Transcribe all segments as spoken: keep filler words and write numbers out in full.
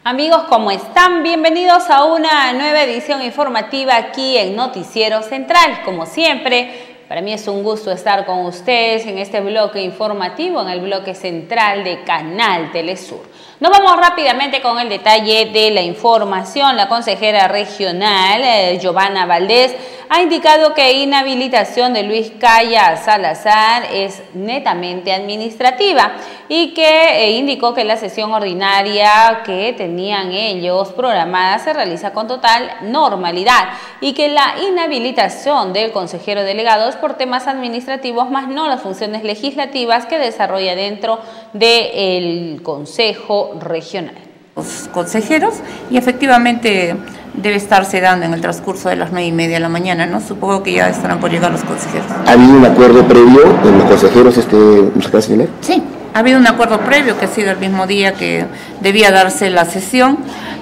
Amigos, ¿cómo están? Bienvenidos a una nueva edición informativa aquí en Noticiero Central. Como siempre, para mí es un gusto estar con ustedes en este bloque informativo, en el bloque central de Canal Telesur. Nos vamos rápidamente con el detalle de la información. La consejera regional, eh, Giovanna Valdés, ha indicado que inhabilitación de Luis Caya Salazar es netamente administrativa y que eh, indicó que la sesión ordinaria que tenían ellos programada se realiza con total normalidad y que la inhabilitación del consejero delegado es por temas administrativos, más no las funciones legislativas que desarrolla dentro del Consejo Regional. Los consejeros, y efectivamente debe estarse dando en el transcurso de las nueve y media de la mañana, ¿no? Supongo que ya estarán por llegar los consejeros. ¿Ha habido un acuerdo previo con los consejeros, este, señor? Sí, ha habido un acuerdo previo que ha sido el mismo día que debía darse la sesión,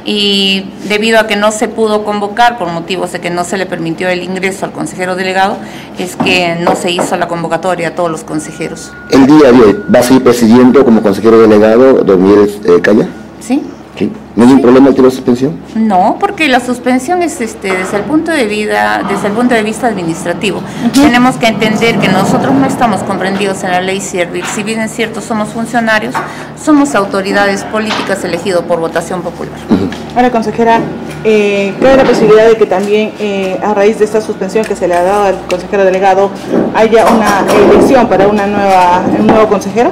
y debido a que no se pudo convocar por motivos de que no se le permitió el ingreso al consejero delegado, es que no se hizo la convocatoria a todos los consejeros. ¿El día de hoy va a seguir presidiendo como consejero delegado don Miguel eh, Caya? Sí. Sí. ¿No hay un problema al tiempo de suspensión? No, porque la suspensión es este, desde el punto de vida, desde el punto de vista administrativo. Uh-huh. Tenemos que entender que nosotros no estamos comprendidos en la ley Servir. Si bien es cierto, somos funcionarios, somos autoridades políticas elegidos por votación popular. Uh-huh. Ahora, consejera, eh, ¿cabe la posibilidad de que también eh, a raíz de esta suspensión que se le ha dado al consejero delegado haya una elección para una nueva, un nuevo consejero?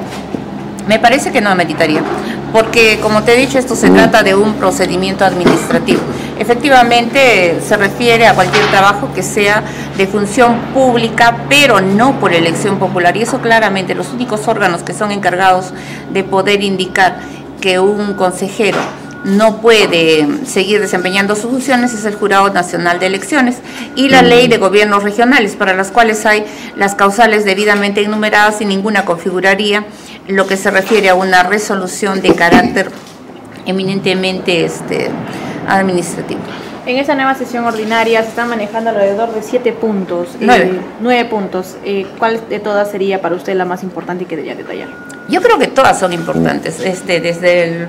Me parece que no ameritaría, porque como te he dicho, esto se trata de un procedimiento administrativo. Efectivamente se refiere a cualquier trabajo que sea de función pública, pero no por elección popular, y eso claramente los únicos órganos que son encargados de poder indicar que un consejero no puede seguir desempeñando sus funciones es el Jurado Nacional de Elecciones y la Ley de Gobiernos Regionales, para las cuales hay las causales debidamente enumeradas y ninguna configuraría lo que se refiere a una resolución de carácter eminentemente este, administrativo. En esa nueva sesión ordinaria se están manejando alrededor de siete puntos, nueve, eh, nueve puntos. Eh, ¿Cuál de todas sería para usted la más importante y que debería detallar? Yo creo que todas son importantes, este, desde el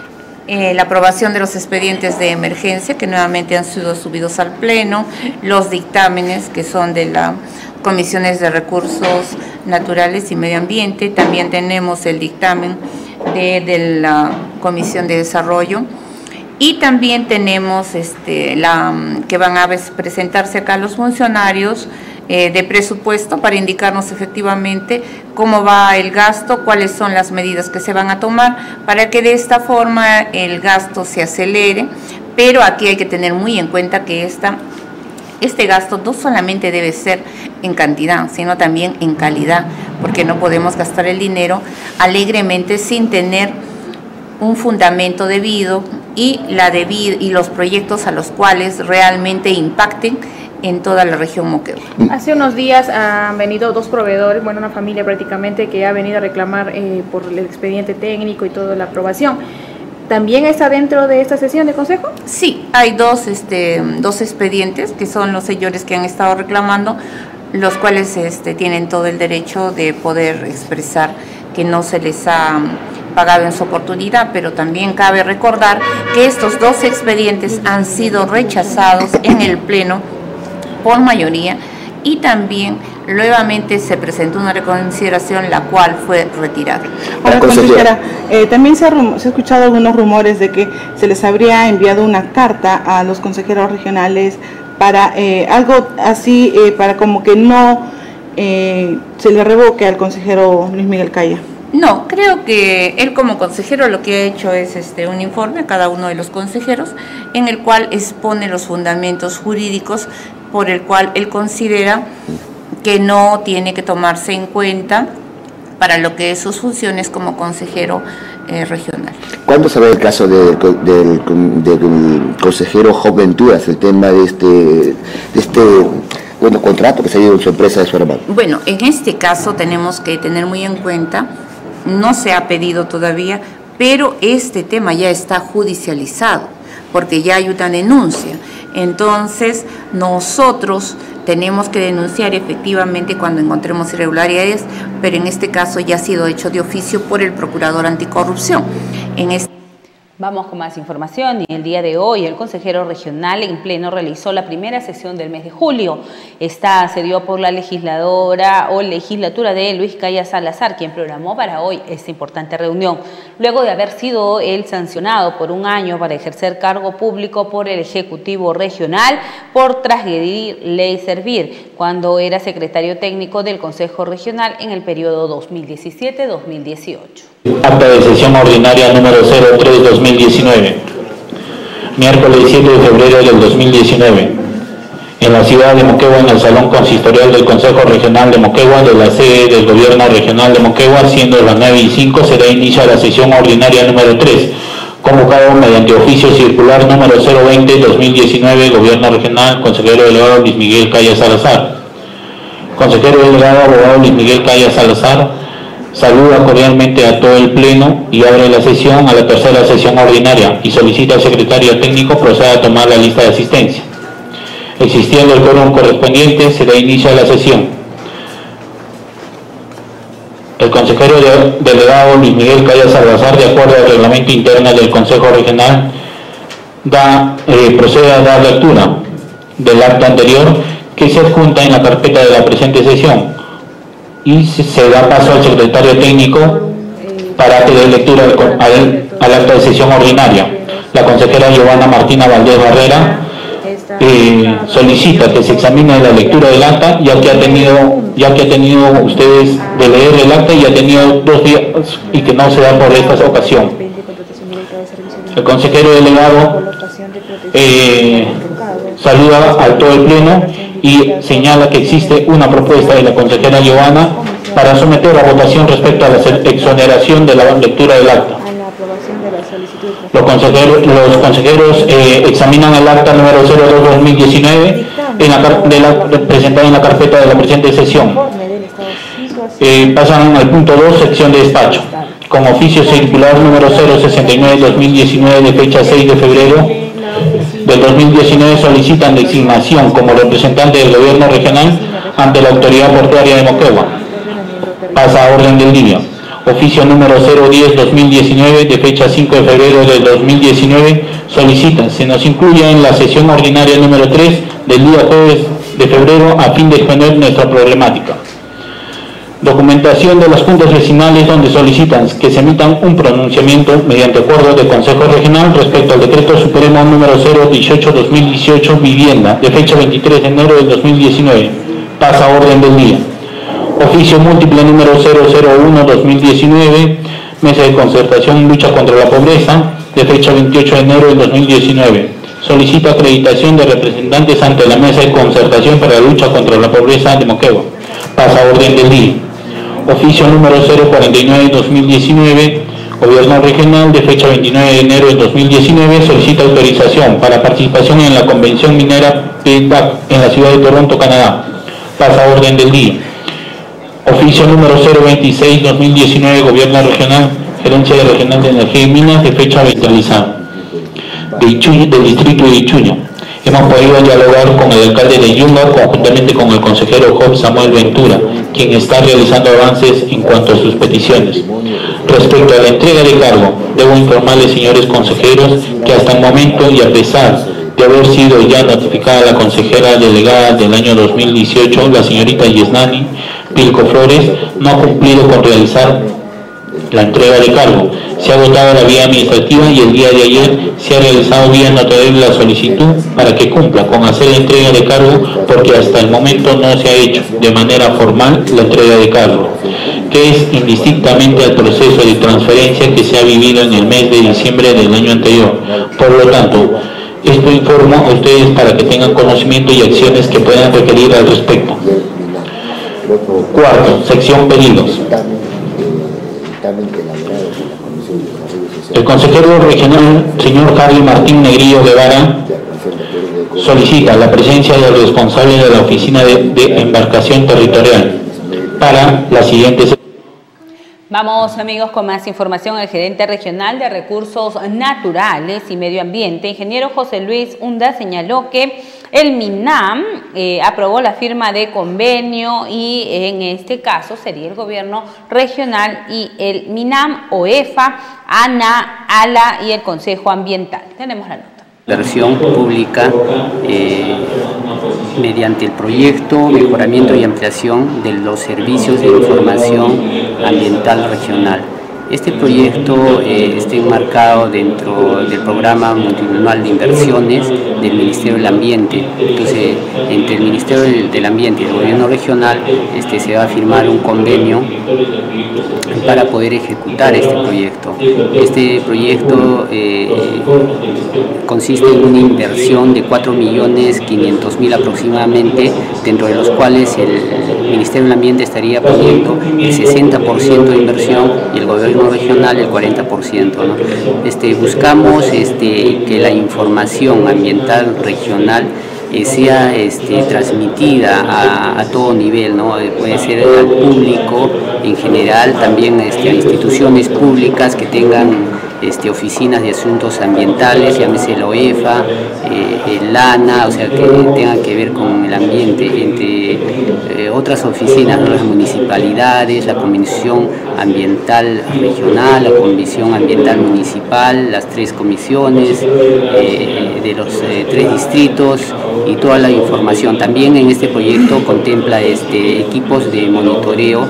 Eh, la aprobación de los expedientes de emergencia que nuevamente han sido subidos al Pleno, los dictámenes que son de las comisiones de recursos naturales y medio ambiente, también tenemos el dictamen de, de la Comisión de Desarrollo, y también tenemos este, la, que van a presentarse acá los funcionarios eh, de presupuesto para indicarnos efectivamente cómo va el gasto, cuáles son las medidas que se van a tomar para que de esta forma el gasto se acelere, pero aquí hay que tener muy en cuenta que esta, este gasto no solamente debe ser en cantidad, sino también en calidad, porque no podemos gastar el dinero alegremente sin tener un fundamento debido y, la debi- y los proyectos a los cuales realmente impacten en toda la región Moquegua. Hace unos días han venido dos proveedores, bueno, una familia prácticamente, que ha venido a reclamar eh, por el expediente técnico y toda la aprobación. ¿También está dentro de esta sesión de consejo? Sí, hay dos, este, dos expedientes que son los señores que han estado reclamando, los cuales este, tienen todo el derecho de poder expresar que no se les ha pagado en su oportunidad, pero también cabe recordar que estos dos expedientes han sido rechazados en el Pleno por mayoría, y también nuevamente se presentó una reconsideración, la cual fue retirada. Ahora, consejera, eh, también se ha, se ha escuchado algunos rumores de que se les habría enviado una carta a los consejeros regionales para eh, algo así, eh, para como que no eh, se le revoque al consejero Luis Miguel Caya. No, creo que él como consejero lo que ha hecho es este un informe a cada uno de los consejeros en el cual expone los fundamentos jurídicos por el cual él considera que no tiene que tomarse en cuenta para lo que es sus funciones como consejero eh, regional. ¿Cuándo se ve el caso de, del, del, del consejero Job Venturas, el tema de este, de este bueno, contrato que se ha ido en su empresa de su hermano? Bueno, en este caso tenemos que tener muy en cuenta, no se ha pedido todavía, pero este tema ya está judicializado, porque ya hay una denuncia. Entonces, nosotros tenemos que denunciar efectivamente cuando encontremos irregularidades, pero en este caso ya ha sido hecho de oficio por el Procurador Anticorrupción. En este Vamos con más información. Y el día de hoy el consejero regional en pleno realizó la primera sesión del mes de julio. Esta se dio por la legisladora o legislatura de Luis Caya Salazar, quien programó para hoy esta importante reunión, luego de haber sido él sancionado por un año para ejercer cargo público por el Ejecutivo Regional por transgredir ley Servir, cuando era secretario técnico del Consejo Regional en el periodo dos mil diecisiete dos mil dieciocho. Acta de sesión ordinaria número cero tres dos mil diecinueve, miércoles siete de febrero del dos mil diecinueve, en la ciudad de Moquegua, en el Salón Consistorial del Consejo Regional de Moquegua, de la sede del Gobierno Regional de Moquegua, siendo las nueve y cinco, se da inicio a la sesión ordinaria número tres, convocado mediante oficio circular número cero veinte dos mil diecinueve, Gobierno Regional, consejero delegado Luis Miguel Caya Salazar. Consejero delegado abogado Luis Miguel Caya Salazar saluda cordialmente a todo el Pleno y abre la sesión a la tercera sesión ordinaria y solicita al secretario técnico proceda a tomar la lista de asistencia. Existiendo el quórum correspondiente, se da inicio a la sesión. El consejero de, delegado Luis Miguel Caya Salazar, de acuerdo al reglamento interno del Consejo Regional, da, eh, procede a dar lectura del acto anterior que se adjunta en la carpeta de la presente sesión, y se da paso al secretario técnico para que dé lectura al, al, al acta de sesión ordinaria. La consejera Giovanna Martina Valdés Barrera eh, solicita que se examine la lectura del acta, ya que ha tenido, ya que ha tenido ustedes de leer el acta y ha tenido dos días y que no se da por esta ocasión. El consejero delegado eh, saluda a todo el Pleno y señala que existe una propuesta de la consejera Giovanna para someter a votación respecto a la exoneración de la lectura del acta. Los consejeros, los consejeros eh, examinan el acta número cero dos dos mil diecinueve en la, de la, presentada en la carpeta de la presente sesión. Eh, pasan al punto dos, sección de despacho. Con oficio circular número cero sesenta y nueve dos mil diecinueve de fecha seis de febrero del dos mil diecinueve solicitan designación como representante del Gobierno Regional ante la Autoridad Portuaria de Moquegua. Pasa a orden del día. Oficio número cero diez dos mil diecinueve de fecha cinco de febrero del dos mil diecinueve solicita se nos incluya en la sesión ordinaria número tres del día jueves de febrero a fin de exponer nuestra problemática. Documentación de las juntas vecinales donde solicitan que se emitan un pronunciamiento mediante acuerdo del Consejo Regional respecto al Decreto Supremo número cero dieciocho dos mil dieciocho Vivienda de fecha veintitrés de enero del dos mil diecinueve. Pasa a orden del día. Oficio múltiple número cero cero uno dos mil diecinueve, Mesa de Concertación Lucha contra la Pobreza de fecha veintiocho de enero del dos mil diecinueve. Solicita acreditación de representantes ante la Mesa de Concertación para la Lucha contra la Pobreza de Moquegua. Pasa a orden del día. Oficio número cero cuarenta y nueve dos mil diecinueve, Gobierno Regional de fecha veintinueve de enero del dos mil diecinueve, solicita autorización para participación en la Convención Minera P E T A C en la ciudad de Toronto, Canadá. Pasa a orden del día. Oficio número cero veintiséis dos mil diecinueve, Gobierno Regional, Gerencia Regional de Energía y Minas de fecha veintalizada de Ichuño, del distrito de Ichuño. Hemos podido dialogar con el alcalde de Yunga conjuntamente con el consejero Job Samuel Ventura, quien está realizando avances en cuanto a sus peticiones. Respecto a la entrega de cargo, debo informarles, señores consejeros, que hasta el momento y a pesar de haber sido ya notificada la consejera delegada del año dos mil dieciocho, la señorita Yesnani Pilco Flores, no ha cumplido con realizar la entrega de cargo. Se ha agotado la vía administrativa y el día de ayer se ha realizado vía notarial la solicitud para que cumpla con hacer la entrega de cargo, porque hasta el momento no se ha hecho de manera formal la entrega de cargo, que es indistintamente al proceso de transferencia que se ha vivido en el mes de diciembre del año anterior. Por lo tanto, esto informo a ustedes para que tengan conocimiento y acciones que puedan requerir al respecto. Cuarto, sección pedidos. El consejero regional, señor Harry Martín Negrillo Guevara, solicita la presencia del responsable de la Oficina de, de Embarcación Territorial para las siguientes. Vamos, amigos, con más información. El gerente regional de Recursos Naturales y Medio Ambiente, ingeniero José Luis Hunda, señaló que el MINAM eh, aprobó la firma de convenio y en este caso sería el gobierno regional y el MINAM, OEFA, ANA, ALA y el Consejo Ambiental. Tenemos la nota. Inversión pública eh, mediante el proyecto Mejoramiento y Ampliación de los Servicios de Información Ambiental Regional. Este proyecto eh, está enmarcado dentro del programa multianual de inversiones del Ministerio del Ambiente. Entonces, entre el Ministerio del Ambiente y el Gobierno regional este, se va a firmar un convenio para poder ejecutar este proyecto. Este proyecto eh, consiste en una inversión de cuatro millones quinientos mil aproximadamente, dentro de los cuales el Ministerio del Ambiente estaría poniendo el sesenta por ciento de inversión y el Gobierno regional el cuarenta por ciento, ¿no? Este, buscamos este, que la información ambiental regional eh, sea este, transmitida a, a todo nivel, ¿no? Eh, puede ser al público en general, también este, a instituciones públicas que tengan Este, oficinas de asuntos ambientales, llámese la OEFA, eh, el ANA, o sea, que tengan que ver con el ambiente, entre eh, otras oficinas, ¿no? Las municipalidades, la Comisión Ambiental Regional, la Comisión Ambiental Municipal, las tres comisiones eh, de los eh, tres distritos y toda la información. También en este proyecto contempla este, equipos de monitoreo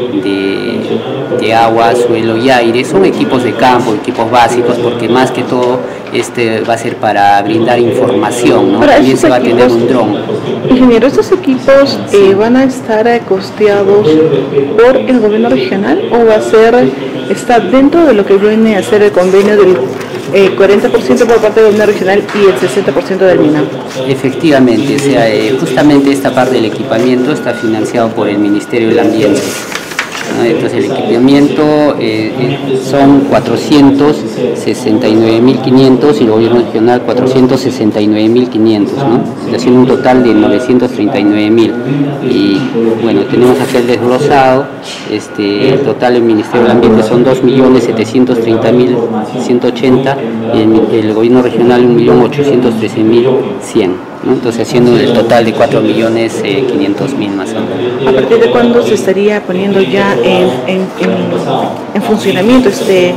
de, de agua, suelo y aire. Son equipos de campo, equipos básicos, porque más que todo este va a ser para brindar información, ¿no? También se va a tener un dron. Ingeniero, ¿estos equipos eh, van a estar costeados por el gobierno regional o va a ser, está dentro de lo que viene a ser el convenio del eh, cuarenta por ciento por parte del gobierno regional y el sesenta por ciento del MINAM? Efectivamente, o sea, eh, justamente esta parte del equipamiento está financiado por el Ministerio del Ambiente. Entonces el equipamiento eh, son cuatrocientos sesenta y nueve mil quinientos y el gobierno regional cuatrocientos sesenta y nueve mil quinientos, ¿no? Haciendo un total de novecientos treinta y nueve mil. Y bueno, tenemos aquí el desglosado, este, el total del Ministerio del Ambiente son dos millones setecientos treinta mil ciento ochenta y el, el gobierno regional un millón ochocientos trece mil cien. ¿No? Entonces haciendo el total de cuatro millones quinientos mil más o menos. ¿A partir de cuándo se estaría poniendo ya en, en, en, en funcionamiento este,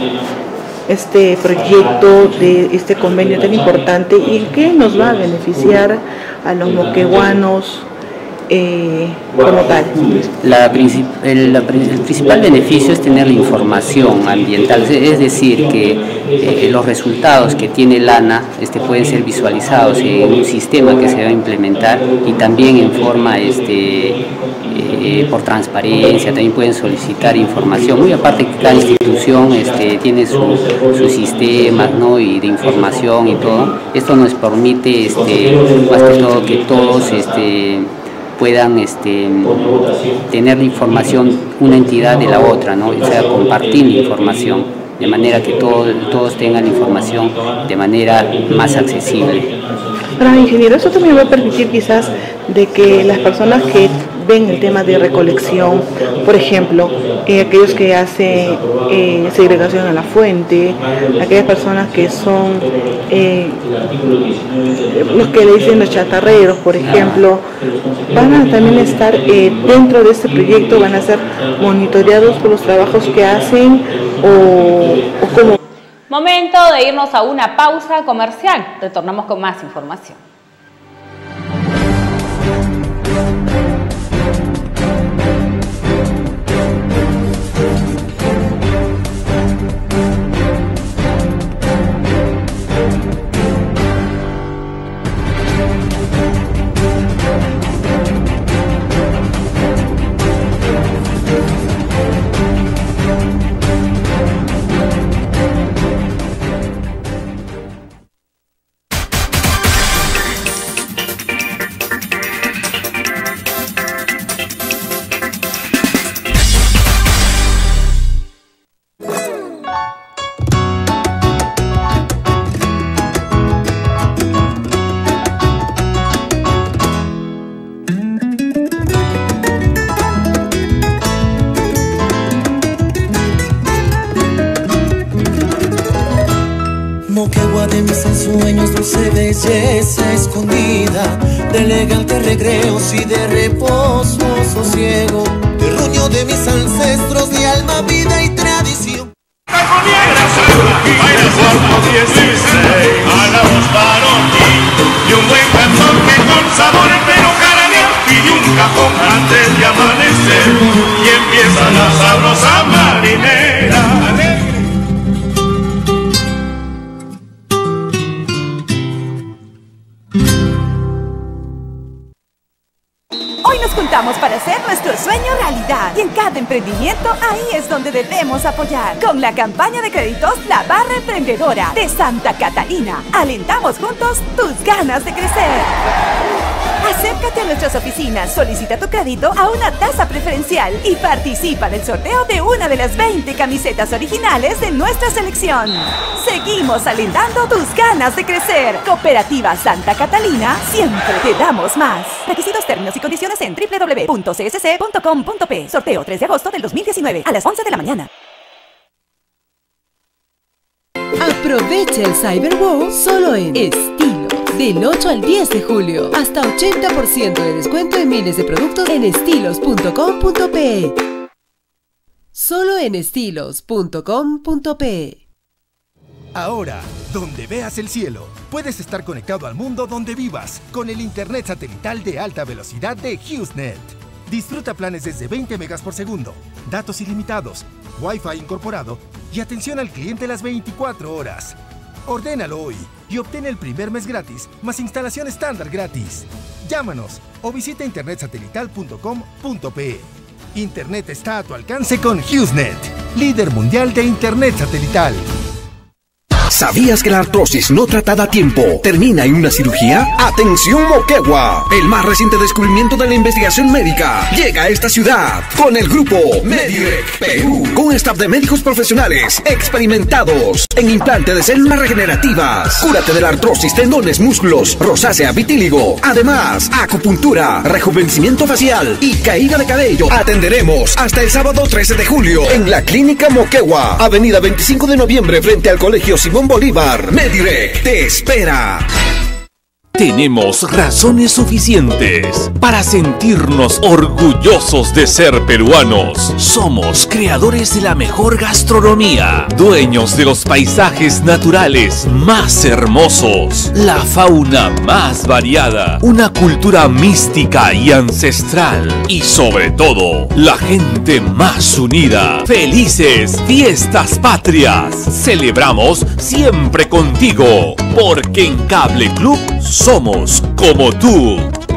este proyecto, de este convenio tan importante, y en qué nos va a beneficiar a los moquegüanos eh, como tal? La, el, la, el principal beneficio es tener la información ambiental, es decir, que eh, los resultados que tiene el ANA este, pueden ser visualizados en un sistema que se va a implementar y también en forma este, eh, por transparencia, también pueden solicitar información, muy aparte que cada institución este, tiene sus su sistemas, ¿no? Y de información y todo. Esto nos permite este, más que todo que todos este, puedan este, tener la información una entidad de la otra, ¿no? O sea, compartir la información, de manera que todo, todos tengan la información de manera más accesible. Pero ingeniero, eso también va a permitir quizás de que las personas que ven el tema de recolección, por ejemplo, eh, aquellos que hacen eh, segregación a la fuente, aquellas personas que son eh, los que le dicen los chatarreros, por ejemplo, van a también estar eh, dentro de este proyecto, van a ser monitoreados por los trabajos que hacen o, o como... Momento de irnos a una pausa comercial. Retornamos con más información. belleza escondida, de elegantes recreos y de reposo sosiego, terruño de mis ancestros de alma, vida y tradición. Baila cuarto dieciséis a la voz varonil y un buen canción que con sabor pero caramelo y un cajón antes de amanecer y empieza la sabrosa marinera alegre. Hoy nos juntamos para hacer nuestro sueño realidad y en cada emprendimiento ahí es donde debemos apoyar. Con la campaña de créditos La Barra Emprendedora de Santa Catalina, alentamos juntos tus ganas de crecer. Acércate a nuestras oficinas, solicita tu crédito a una tasa preferencial y participa del sorteo de una de las veinte camisetas originales de nuestra selección. Seguimos alentando tus ganas de crecer. Cooperativa Santa Catalina, siempre te damos más. Requisitos, términos y condiciones en doble u doble u doble u punto c s c punto com punto p. Sorteo tres de agosto del dos mil diecinueve a las once de la mañana. Aprovecha el Cyber Wow solo en Estilos. Del ocho al diez de julio, hasta ochenta por ciento de descuento en miles de productos en estilos punto com punto pe. Solo en estilos punto com punto pe. Ahora, donde veas el cielo, puedes estar conectado al mundo donde vivas con el internet satelital de alta velocidad de HughesNet. Disfruta planes desde veinte megas por segundo, datos ilimitados, Wi-Fi incorporado y atención al cliente las veinticuatro horas. Ordénalo hoy y obtén el primer mes gratis más instalación estándar gratis. Llámanos o visita internet satelital punto com punto pe. Internet está a tu alcance con HughesNet, líder mundial de internet satelital. ¿Sabías que la artrosis no tratada a tiempo termina en una cirugía? ¡Atención Moquegua! El más reciente descubrimiento de la investigación médica llega a esta ciudad con el grupo Medirec Perú, con staff de médicos profesionales experimentados en implante de células regenerativas, cúrate de la artrosis, tendones, músculos, rosácea, vitíligo, además acupuntura, rejuvenecimiento facial y caída de cabello. Atenderemos hasta el sábado trece de julio en la Clínica Moquegua, avenida veinticinco de noviembre frente al Colegio Simón Bolívar. Medirec te espera. Tenemos razones suficientes para sentirnos orgullosos de ser peruanos. Somos creadores de la mejor gastronomía, dueños de los paisajes naturales más hermosos, la fauna más variada, una cultura mística y ancestral y sobre todo, la gente más unida. ¡Felices Fiestas Patrias! Celebramos siempre contigo, porque en Cable Club somos como tú.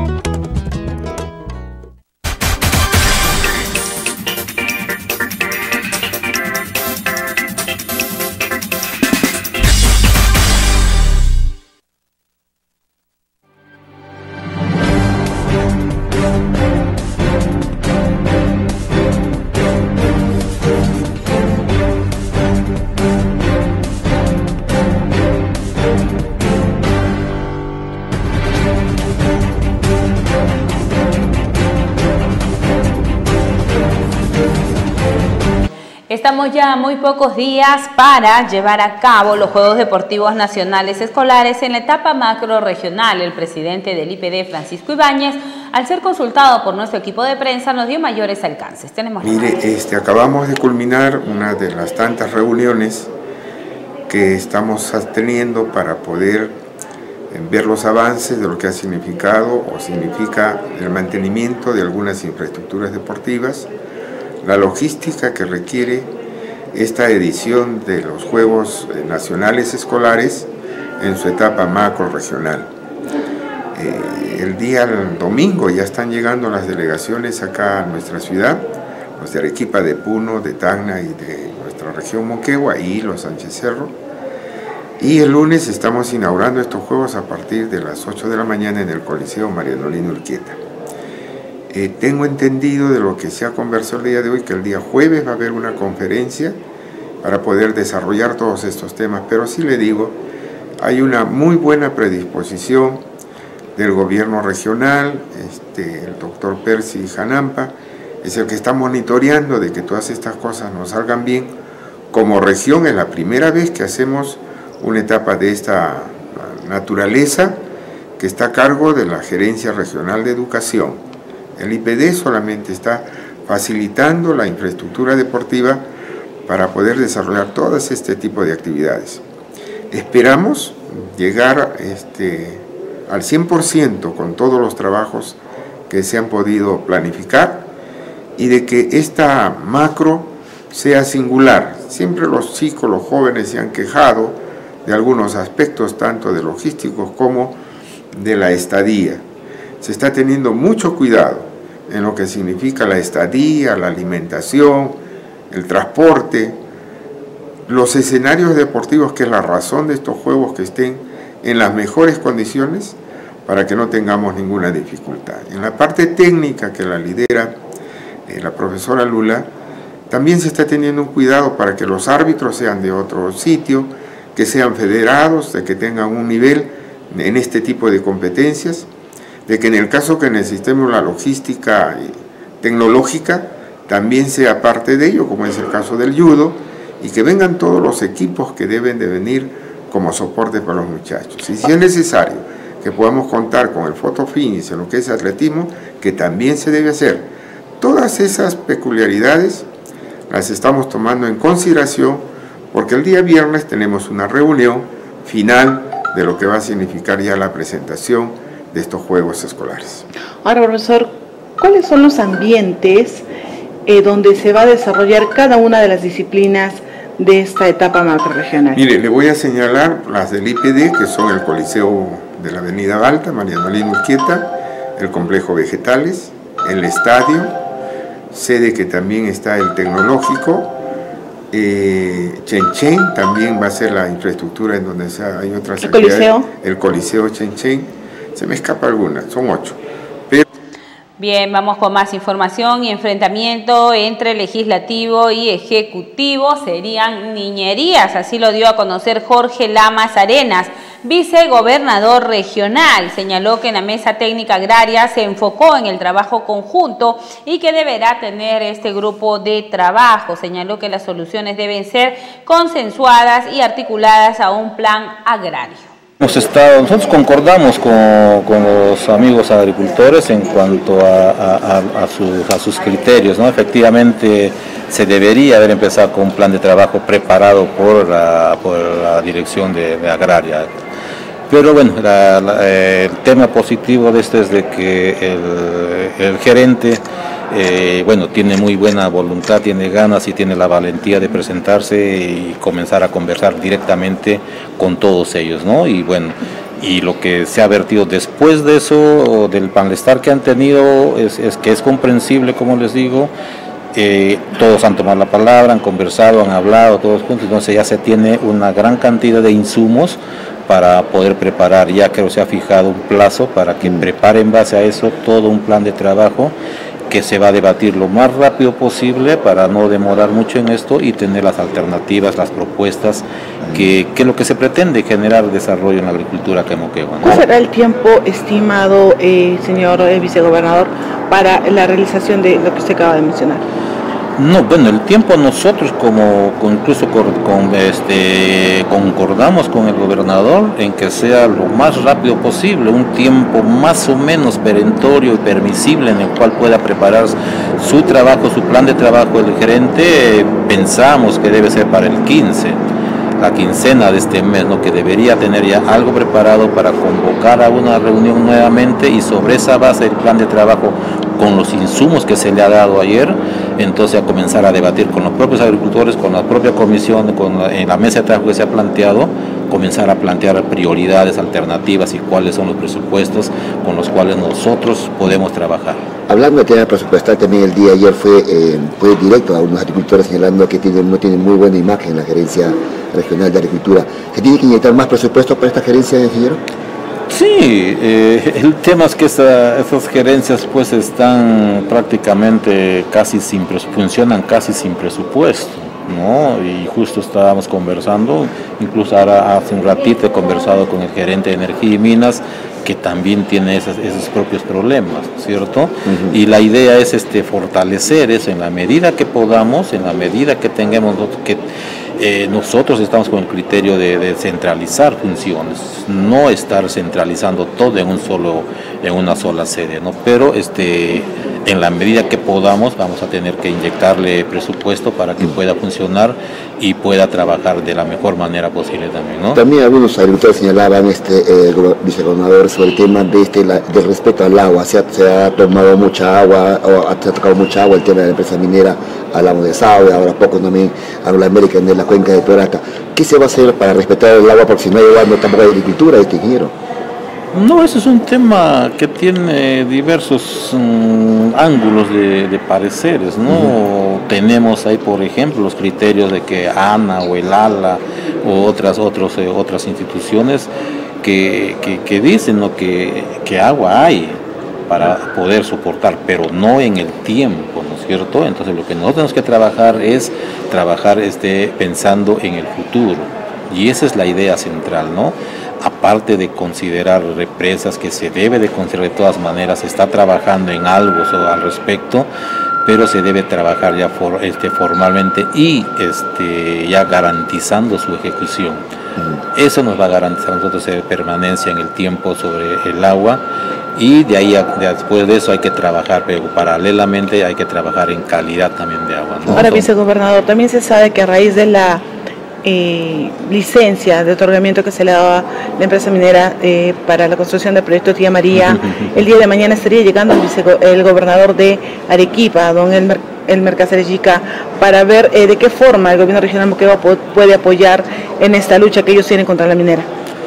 Estamos ya a muy pocos días para llevar a cabo los Juegos Deportivos Nacionales Escolares en la etapa macro regional. El presidente del I P D, Francisco Ibáñez, al ser consultado por nuestro equipo de prensa, nos dio mayores alcances. Tenemos Mire, este, acabamos de culminar una de las tantas reuniones que estamos teniendo para poder ver los avances de lo que ha significado o significa el mantenimiento de algunas infraestructuras deportivas, la logística que requiere esta edición de los Juegos Nacionales Escolares en su etapa macro regional. Eh, el día el domingo ya están llegando las delegaciones acá a nuestra ciudad, los de Arequipa, de Puno, de Tacna y de nuestra región Moquegua y los Sánchez Cerro. Y el lunes estamos inaugurando estos Juegos a partir de las ocho de la mañana en el Coliseo Mariano Lino Urquieta. Eh, tengo entendido de lo que se ha conversado el día de hoy que el día jueves va a haber una conferencia para poder desarrollar todos estos temas, pero sí le digo, hay una muy buena predisposición del gobierno regional, este, el doctor Percy Janampa es el que está monitoreando de que todas estas cosas nos salgan bien. Como región es la primera vez que hacemos una etapa de esta naturaleza que está a cargo de la Gerencia Regional de Educación. El I P D solamente está facilitando la infraestructura deportiva para poder desarrollar todas este tipo de actividades. Esperamos llegar este, al cien por ciento con todos los trabajos que se han podido planificar y de que esta macro sea singular. Siempre los chicos, los jóvenes se han quejado de algunos aspectos, tanto de logísticos como de la estadía. Se está teniendo mucho cuidado en lo que significa la estadía, la alimentación, el transporte, los escenarios deportivos, que es la razón de estos juegos, que estén en las mejores condiciones para que no tengamos ninguna dificultad. En la parte técnica, que la lidera eh, la profesora Lula, también se está teniendo un cuidado para que los árbitros sean de otro sitio, que sean federados, de que tengan un nivel en este tipo de competencias, de que en el caso que necesitemos la logística tecnológica, también sea parte de ello, como es el caso del judo, y que vengan todos los equipos que deben de venir como soporte para los muchachos. Y si es necesario que podamos contar con el photo finish en lo que es atletismo, que también se debe hacer. Todas esas peculiaridades las estamos tomando en consideración, porque el día viernes tenemos una reunión final de lo que va a significar ya la presentación de estos juegos escolares. Ahora, profesor, ¿cuáles son los ambientes eh, donde se va a desarrollar cada una de las disciplinas de esta etapa macrorregional? Mire, le voy a señalar las del I P D, que son el Coliseo de la Avenida Balta, Mariano Lino Urquieta, el Complejo Vegetales, el Estadio, sede que también está el Tecnológico, eh, Chenchen también va a ser la infraestructura en donde hay otras ¿El actividades. Coliseo? El Coliseo Chenchen, se me escapa alguna, son ocho. Bien, vamos con más información. Y enfrentamiento entre legislativo y ejecutivo serían niñerías, así lo dio a conocer Jorge Lamas Arenas, vicegobernador regional. Señaló que en la mesa técnica agraria se enfocó en el trabajo conjunto y que deberá tener este grupo de trabajo. Señaló que las soluciones deben ser consensuadas y articuladas a un plan agrario. Hemos estado, nosotros concordamos con, con los amigos agricultores en cuanto a, a, a, sus, a sus criterios, ¿no? Efectivamente se debería haber empezado con un plan de trabajo preparado por la, por la dirección de, de agraria. Pero bueno, la, la, el tema positivo de esto es de que el, el gerente eh, bueno, tiene muy buena voluntad, tiene ganas y tiene la valentía de presentarse y comenzar a conversar directamente con todos ellos, ¿no? Y bueno, y lo que se ha vertido después de eso, del malestar que han tenido, es, es que es comprensible, como les digo. Eh, todos han tomado la palabra, han conversado, han hablado todos juntos, entonces ya se tiene una gran cantidad de insumos para poder preparar. Ya creo que se ha fijado un plazo para que prepare en base a eso todo un plan de trabajo que se va a debatir lo más rápido posible para no demorar mucho en esto y tener las alternativas, las propuestas, que, que es lo que se pretende, generar desarrollo en la agricultura acá en Moquegua, ¿no? ¿Cuál será el tiempo estimado, eh, señor eh, vicegobernador, para la realización de lo que usted acaba de mencionar? No, bueno, el tiempo nosotros como con, incluso con, con, este, concordamos con el gobernador en que sea lo más rápido posible, un tiempo más o menos perentorio y permisible en el cual pueda preparar su trabajo, su plan de trabajo el gerente. Eh, pensamos que debe ser para el quince, la quincena de este mes, ¿no? Que debería tener ya algo preparado para convocar a una reunión nuevamente y sobre esa base el plan de trabajo con los insumos que se le ha dado ayer, entonces a comenzar a debatir con los propios agricultores, con la propia comisión, con la, en la mesa de trabajo que se ha planteado, comenzar a plantear prioridades, alternativas y cuáles son los presupuestos con los cuales nosotros podemos trabajar. Hablando de tema presupuestal, también el día de ayer fue, eh, fue directo a unos agricultores señalando que tienen, no tienen muy buena imagen en la gerencia regional de agricultura. ¿Se tiene que inyectar más presupuesto para esta gerencia, ingeniero? Sí, eh, el tema es que esa, esas gerencias pues están prácticamente casi sin, funcionan casi sin presupuesto, ¿no? Y justo estábamos conversando, incluso ahora hace un ratito he conversado con el gerente de Energía y Minas, que también tiene esos, esos propios problemas, ¿cierto? Uh-huh. Y la idea es este, fortalecer eso en la medida que podamos, en la medida que tengamos que eh, nosotros estamos con el criterio de, de centralizar funciones, no estar centralizando todo en un solo, en una sola sede, ¿no? Pero este, en la medida que podamos vamos a tener que inyectarle presupuesto para que pueda funcionar y pueda trabajar de la mejor manera posible también, ¿no? También algunos agricultores señalaban, este eh, vicegobernador, sobre el tema de este la, del respeto al agua. Se ha, se ha tomado mucha agua, o ha tocado mucha agua el tema de la empresa minera, hablamos de Saudi, ahora poco también Anglo American de la cuenca de Torata. ¿Qué se va a hacer para respetar el agua? Porque si no hay agua no tampoco hay agricultura, este ingeniero. No, ese es un tema que tiene diversos um, ángulos de, de pareceres, ¿no? Uh-huh. Tenemos ahí, por ejemplo, los criterios de que ANA o el ALA o otras, otros, eh, otras instituciones que, que, que dicen, ¿no?, que, que agua hay para poder soportar, pero no en el tiempo, ¿no es cierto? Entonces lo que nosotros tenemos que trabajar es trabajar este, pensando en el futuro, y esa es la idea central, ¿no? Aparte de considerar represas, que se debe de considerar de todas maneras, se está trabajando en algo al respecto, pero se debe trabajar ya for, este, formalmente y este, ya garantizando su ejecución. Uh-huh. Eso nos va a garantizar a nosotros permanencia en el tiempo sobre el agua, y de ahí a, después de eso hay que trabajar, pero paralelamente hay que trabajar en calidad también de agua, ¿no? Ahora, vicegobernador, también se sabe que a raíz de la Eh, licencia de otorgamiento que se le daba la empresa minera eh, para la construcción del proyecto Tía María, el día de mañana estaría llegando el, vice, el gobernador de Arequipa, don Elmer, Elmer Cáceres Yica, para ver eh, de qué forma el gobierno regional Moquegua puede apoyar en esta lucha que ellos tienen contra la minera.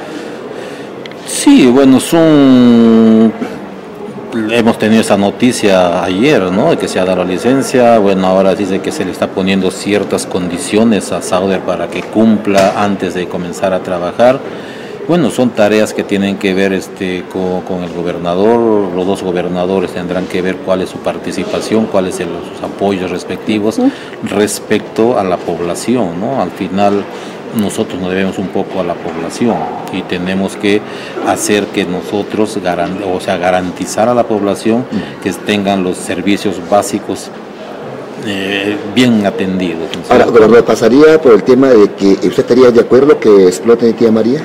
Sí, bueno, son... hemos tenido esa noticia ayer, ¿no?, de que se ha dado la licencia. Bueno, ahora dice que se le está poniendo ciertas condiciones a Sauder para que cumpla antes de comenzar a trabajar. Bueno, son tareas que tienen que ver este, con, con el gobernador. Los dos gobernadores tendrán que ver cuál es su participación, cuáles son los apoyos respectivos respecto a la población, ¿no? Al final nosotros nos debemos un poco a la población y tenemos que hacer que nosotros, o sea, garantizar a la población que tengan los servicios básicos eh, bien atendidos, ¿no? Ahora, gobernador, ¿pasaría por el tema de que usted estaría de acuerdo que exploten Tía María?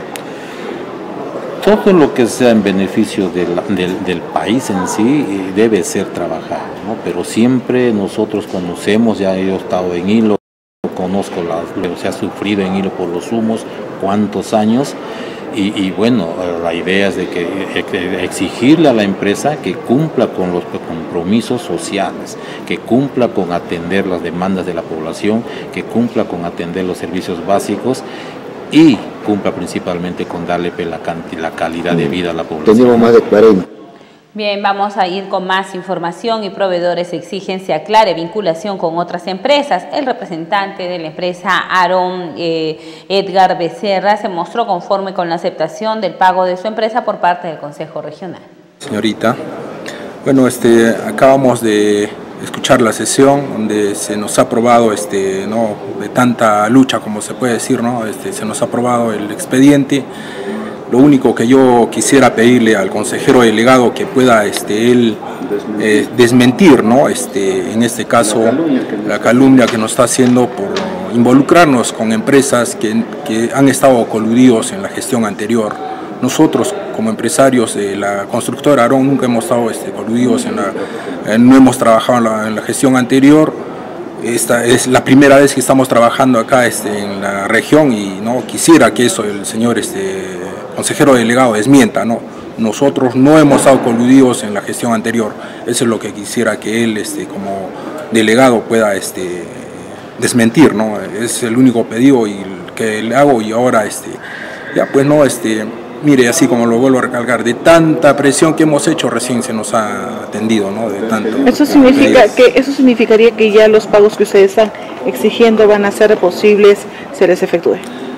Todo lo que sea en beneficio del, del, del país en sí debe ser trabajado, ¿no? Pero siempre nosotros conocemos, ya he estado en Hilo, conozco la, lo que se ha sufrido en Hilo por los humos, cuántos años, y, y bueno, la idea es de que exigirle a la empresa que cumpla con los compromisos sociales, que cumpla con atender las demandas de la población, que cumpla con atender los servicios básicos y cumpla principalmente con darle la, la calidad de vida a la población. Tenemos más de cuarenta. Bien, vamos a ir con más información. Y proveedores exigen se aclare vinculación con otras empresas. El representante de la empresa Aarón, eh, Edgar Becerra, se mostró conforme con la aceptación del pago de su empresa por parte del Consejo Regional. Señorita, bueno, este, acabamos de escuchar la sesión donde se nos ha aprobado, este, no, de tanta lucha como se puede decir, ¿no? Este, se nos ha aprobado el expediente. Lo único que yo quisiera pedirle al consejero delegado que pueda este, él eh, desmentir, ¿no? Este, en este caso, la calumnia que nos está haciendo por involucrarnos con empresas que, que han estado coludidos en la gestión anterior. Nosotros, como empresarios de la constructora Aarón, nunca hemos estado este, coludidos, en la, eh, no hemos trabajado en la, en la gestión anterior. Esta es la primera vez que estamos trabajando acá este, en la región, y no quisiera que eso el señor este, consejero delegado desmienta, ¿no? Nosotros no hemos estado coludidos en la gestión anterior. Eso es lo que quisiera que él este, como delegado pueda este, desmentir, ¿no? Es el único pedido y que le hago. Y ahora este, ya pues no, este, mire, así como lo vuelvo a recalcar, de tanta presión que hemos hecho recién se nos ha atendido, ¿no? De tanto. Eso significa que eso significaría que ya los pagos que ustedes están exigiendo van a ser posibles, se les efectúe.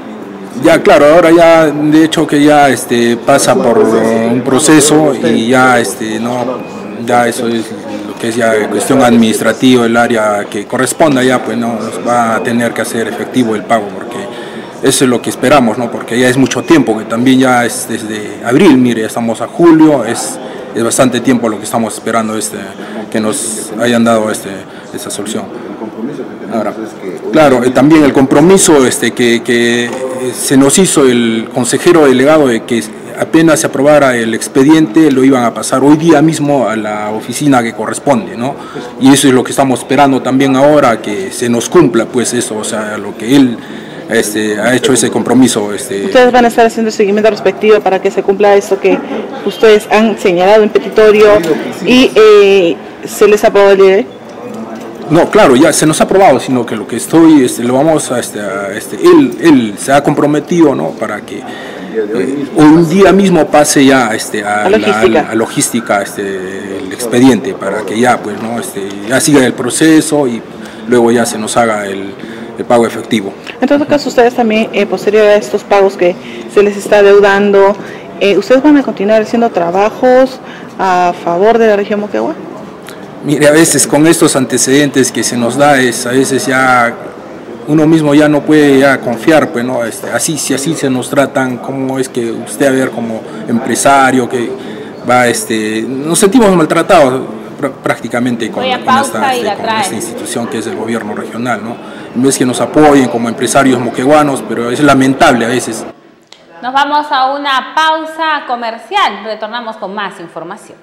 Ya, claro, ahora ya, de hecho que ya este, pasa por un proceso y ya, este, no, ya eso es lo que es ya cuestión administrativa, el área que corresponda ya, pues no, nos va a tener que hacer efectivo el pago, porque eso es lo que esperamos, ¿no? Porque ya es mucho tiempo, que también ya es desde abril, mire, ya estamos a julio, es, es bastante tiempo lo que estamos esperando este, que nos hayan dado este, esa solución. Ahora, claro, eh, también el compromiso este, que, que se nos hizo el consejero delegado de que apenas se aprobara el expediente lo iban a pasar hoy día mismo a la oficina que corresponde, ¿no? Y eso es lo que estamos esperando también ahora, que se nos cumpla pues eso, o sea, lo que él este, ha hecho ese compromiso. Este. Ustedes van a estar haciendo el seguimiento respectivo para que se cumpla eso que ustedes han señalado en petitorio y eh, se les aprobó el día. No, claro, ya se nos ha aprobado, sino que lo que estoy, este, lo vamos a, este, a este, él, él se ha comprometido, ¿no? Para que eh, un día mismo pase ya este, a, a logística, la, a, a logística este, el expediente, para que ya, pues, ¿no? Este, ya siga el proceso y luego ya se nos haga el, el pago efectivo. En todo caso, ustedes también, eh, posterior a estos pagos que se les está deudando, eh, ¿ustedes van a continuar haciendo trabajos a favor de la región Moquegua? Mire, a veces con estos antecedentes que se nos da, es a veces ya uno mismo ya no puede ya confiar, pues, ¿no? Este, así, si así se nos tratan, ¿cómo es que usted, a ver, como empresario que va, este, nos sentimos maltratados pr prácticamente con, con, esta, este, con esta institución que es el gobierno regional, ¿no? No es que nos apoyen como empresarios moqueguanos, pero es lamentable a veces. Nos vamos a una pausa comercial, retornamos con más información.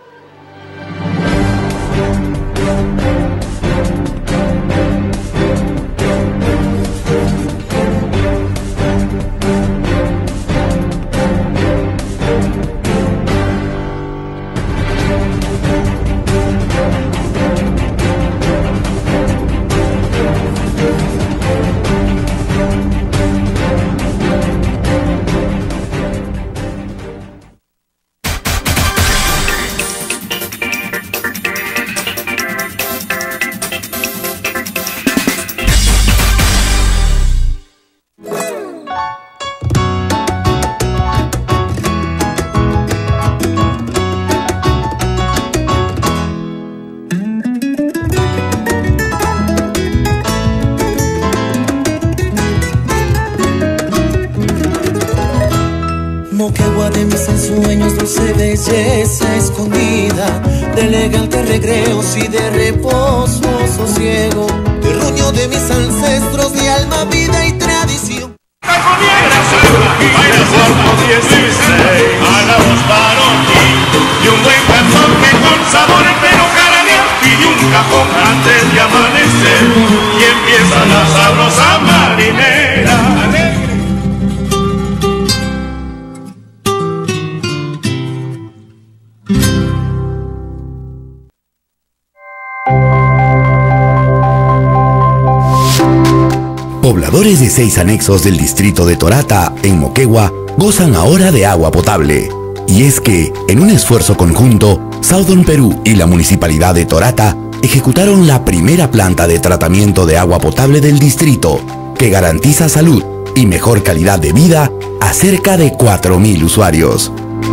Moquegua de mis ensueños, dulce belleza escondida, de elegantes recreos y de reposo sosiego, terruño de mis ancestros de alma, vida y tradición. Y un buen canción que con sabor pero caranear pide un cajón antes de amanecer y empieza la sabrosa marinera. Pobladores de seis anexos del distrito de Torata, en Moquegua, gozan ahora de agua potable. Y es que, en un esfuerzo conjunto, Southern Perú y la Municipalidad de Torata ejecutaron la primera planta de tratamiento de agua potable del distrito, que garantiza salud y mejor calidad de vida a cerca de cuatro mil usuarios.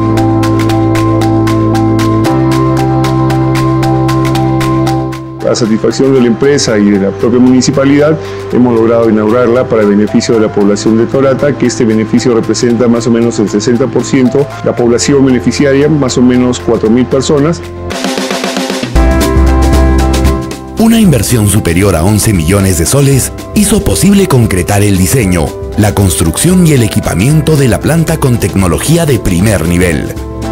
A satisfacción de la empresa y de la propia municipalidad, hemos logrado inaugurarla para el beneficio de la población de Torata, que este beneficio representa más o menos el sesenta por ciento, la población beneficiaria, más o menos cuatro mil personas. Una inversión superior a once millones de soles hizo posible concretar el diseño, la construcción y el equipamiento de la planta con tecnología de primer nivel.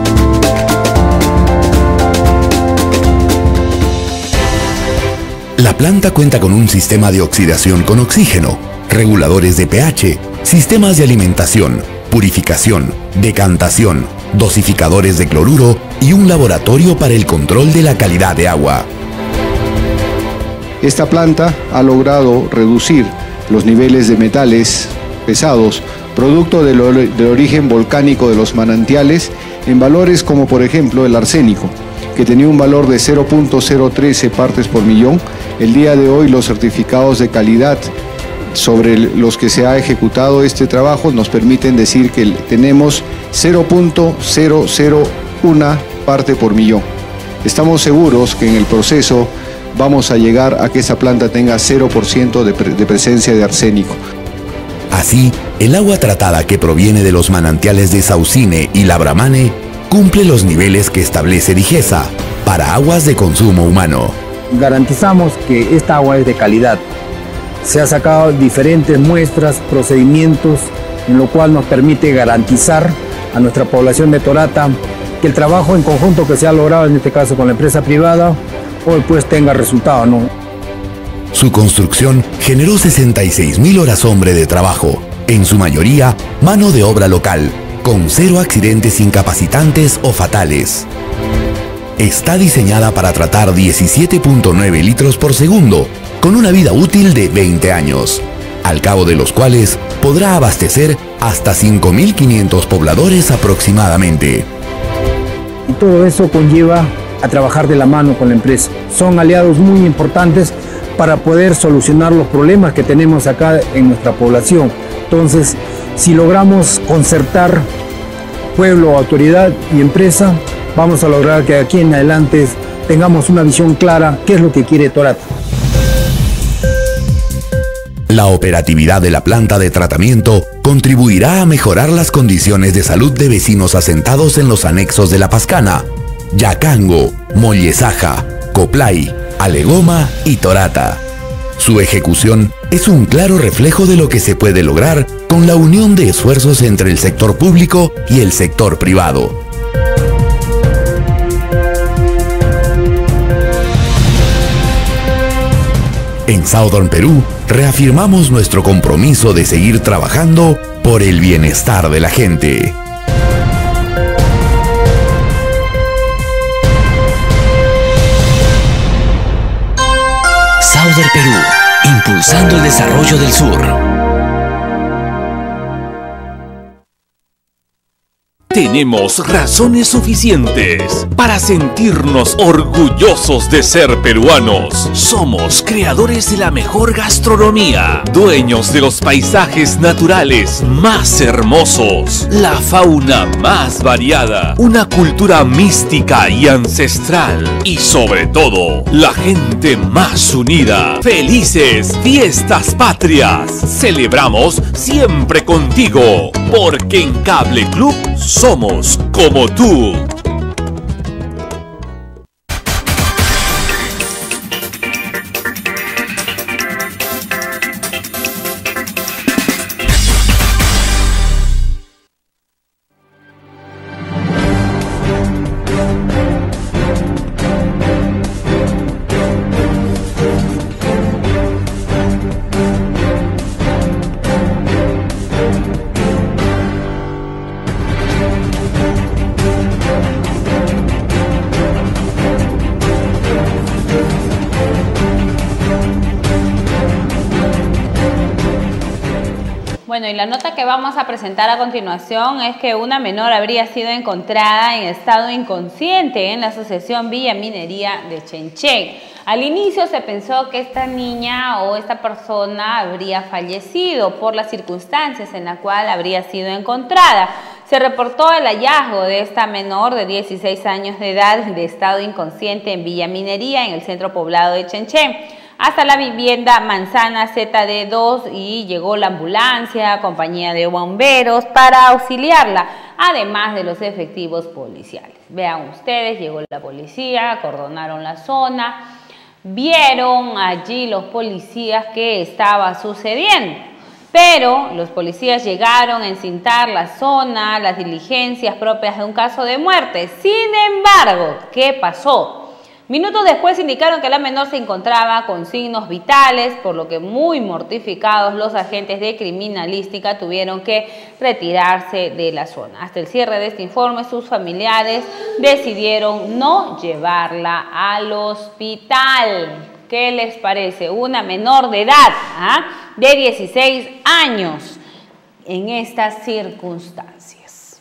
La planta cuenta con un sistema de oxidación con oxígeno, reguladores de pH, sistemas de alimentación, purificación, decantación, dosificadores de cloruro y un laboratorio para el control de la calidad de agua. Esta planta ha logrado reducir los niveles de metales pesados, producto del, del origen volcánico de los manantiales, en valores como por ejemplo el arsénico, que tenía un valor de cero punto cero trece partes por millón. El día de hoy los certificados de calidad sobre los que se ha ejecutado este trabajo nos permiten decir que tenemos cero punto cero cero uno parte por millón. Estamos seguros que en el proceso vamos a llegar a que esa planta tenga cero por ciento de, pre de presencia de arsénico. Así, el agua tratada que proviene de los manantiales de Saucine y Labramane cumple los niveles que establece Digesa para aguas de consumo humano. Garantizamos que esta agua es de calidad. Se han sacado diferentes muestras, procedimientos, en lo cual nos permite garantizar a nuestra población de Torata que el trabajo en conjunto que se ha logrado, en este caso con la empresa privada, hoy pues tenga resultado, ¿no? Su construcción generó sesenta y seis mil horas hombre de trabajo, en su mayoría mano de obra local, con cero accidentes incapacitantes o fatales. Está diseñada para tratar diecisiete punto nueve litros por segundo, con una vida útil de veinte años, al cabo de los cuales podrá abastecer hasta cinco mil quinientos pobladores aproximadamente. Y todo eso conlleva a trabajar de la mano con la empresa. Son aliados muy importantes para poder solucionar los problemas que tenemos acá en nuestra población. Entonces, si logramos concertar pueblo, autoridad y empresa, vamos a lograr que aquí en adelante tengamos una visión clara qué es lo que quiere Torata. La operatividad de la planta de tratamiento contribuirá a mejorar las condiciones de salud de vecinos asentados en los anexos de La Pascana, Yacango, Mollesaja, Coplay, Alegoma y Torata. Su ejecución es un claro reflejo de lo que se puede lograr con la unión de esfuerzos entre el sector público y el sector privado. En Southern Perú, reafirmamos nuestro compromiso de seguir trabajando por el bienestar de la gente. Southern Perú, impulsando el desarrollo del sur. Tenemos razones suficientes para sentirnos orgullosos de ser peruanos. Somos creadores de la mejor gastronomía, dueños de los paisajes naturales más hermosos, la fauna más variada, una cultura mística y ancestral y sobre todo, la gente más unida. ¡Felices Fiestas Patrias! Celebramos siempre contigo, porque en Cable Club somos como tú. Bueno, y la nota que vamos a presentar a continuación es que una menor habría sido encontrada en estado inconsciente en la asociación Villa Minería de Chenchen. Al inicio se pensó que esta niña o esta persona habría fallecido por las circunstancias en las cuales habría sido encontrada. Se reportó el hallazgo de esta menor de dieciséis años de edad de estado inconsciente en Villa Minería, en el centro poblado de Chenchen, hasta la vivienda Manzana Z D dos, y llegó la ambulancia, compañía de bomberos para auxiliarla, además de los efectivos policiales. Vean ustedes, llegó la policía, acordonaron la zona, vieron allí los policías qué estaba sucediendo, pero los policías llegaron a encintar la zona, las diligencias propias de un caso de muerte. Sin embargo, ¿qué pasó? Minutos después indicaron que la menor se encontraba con signos vitales, por lo que muy mortificados los agentes de criminalística tuvieron que retirarse de la zona. Hasta el cierre de este informe, sus familiares decidieron no llevarla al hospital. ¿Qué les parece? Una menor de edad, ¿ah? de dieciséis años, en estas circunstancias.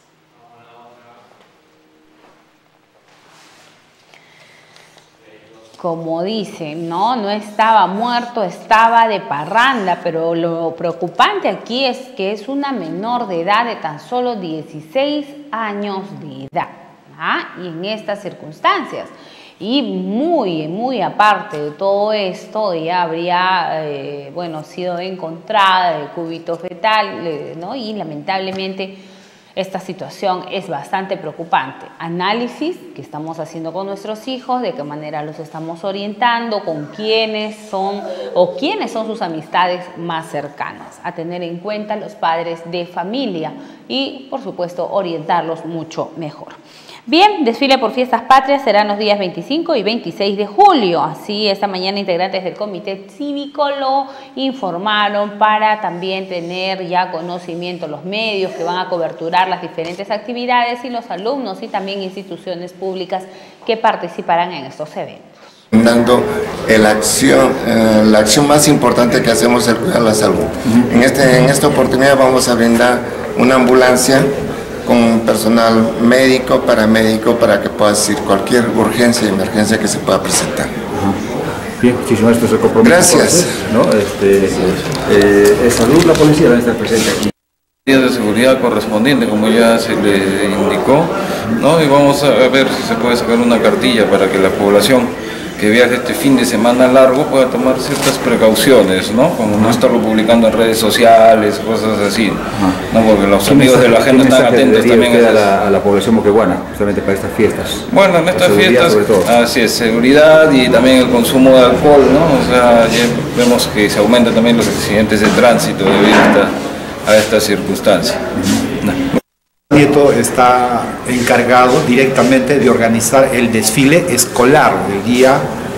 Como dicen, no, no estaba muerto, estaba de parranda, pero lo preocupante aquí es que es una menor de edad de tan solo dieciséis años de edad, ¿ah? y en estas circunstancias. Y muy, muy aparte de todo esto, ella habría, eh, bueno, sido encontrada de cúbito fetal, eh, ¿no? Y lamentablemente esta situación es bastante preocupante. Análisis que estamos haciendo con nuestros hijos, de qué manera los estamos orientando, con quiénes son o quiénes son sus amistades más cercanas. A tener en cuenta los padres de familia y, por supuesto, orientarlos mucho mejor. Bien, desfile por Fiestas Patrias serán los días veinticinco y veintiséis de julio. Así, esta mañana integrantes del Comité Cívico lo informaron para también tener ya conocimiento los medios que van a coberturar las diferentes actividades y los alumnos y también instituciones públicas que participarán en estos eventos. Dando el acción, eh, la acción más importante que hacemos es cuidar la salud. Uh-huh. en, este, en esta oportunidad vamos a brindar una ambulancia con personal médico, paramédico, para que pueda asistir cualquier urgencia y emergencia que se pueda presentar. Bien, muchísimas gracias por el compromiso. Gracias. ¿No? Este, eh, ¿Es salud la policía va a estar presente aquí? De seguridad correspondiente, como ya se le indicó, ¿no? Y vamos a ver si se puede sacar una cartilla para que la población que viaje este fin de semana largo pueda tomar ciertas precauciones, ¿no? Como no estarlo publicando en redes sociales, cosas así, ¿no? Porque los amigos de la agenda están atentos también a la, a la población moqueguana, justamente para estas fiestas. Bueno, en estas fiestas, así es, seguridad y también el consumo de alcohol, ¿no? O sea, ya vemos que se aumentan también los accidentes de tránsito debido a esta, a esta circunstancia. Nieto está encargado directamente de organizar el desfile escolar el día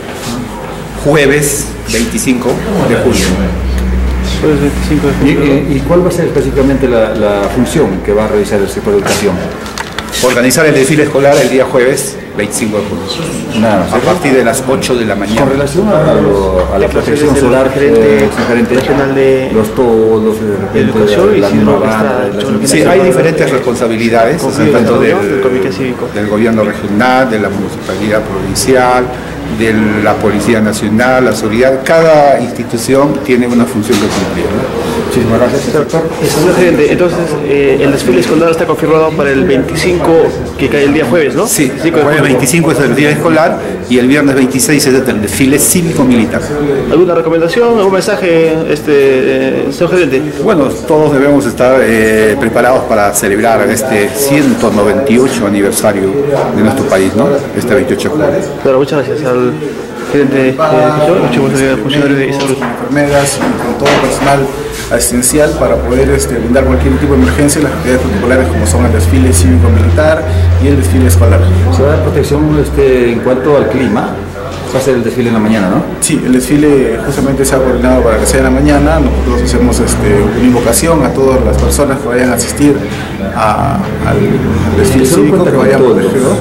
jueves veinticinco de julio. Jueves veinticinco de julio. ¿Y, y cuál va a ser específicamente la, la función que va a realizar el sector de educación? Organizar el desfile escolar el día jueves veinticinco de julio, Nada, a partir de las ocho de la mañana. Con relación a, lo, a la protección solar, gerente, eh, gerente regional de los todos, de educación, la misma banda, sí, hay diferentes responsabilidades, o sea, tanto del, del gobierno regional, de la municipalidad provincial, de la Policía Nacional, la seguridad. Cada institución tiene una función que cumplir, ¿no? Muchísimas gracias, doctor. Señor gerente, entonces eh, el desfile escolar está confirmado para el veinticinco, que cae el día jueves, ¿no? Sí, el jueves veinticinco es el día escolar y el viernes veintiséis es el desfile cívico-militar. ¿Alguna recomendación, algún mensaje, este, eh, señor gerente? Bueno, todos debemos estar eh, preparados para celebrar este ciento noventa y ocho aniversario de nuestro país, ¿no? Este veintiocho de julio. Claro, muchas gracias al gerente de educación, funcionario de salud. Enfermeras y con todo el personal asistencial para poder este, brindar cualquier tipo de emergencia en las actividades particulares como son el desfile cívico-militar y el desfile escolar. ¿Se va a dar protección este, en cuanto al clima? Va a ser el desfile en la mañana, ¿no? Sí, el desfile justamente se ha coordinado para que sea en la mañana. Nosotros hacemos este, una invocación a todas las personas que vayan a asistir a, al, al desfile cívico, que vayan protegidos.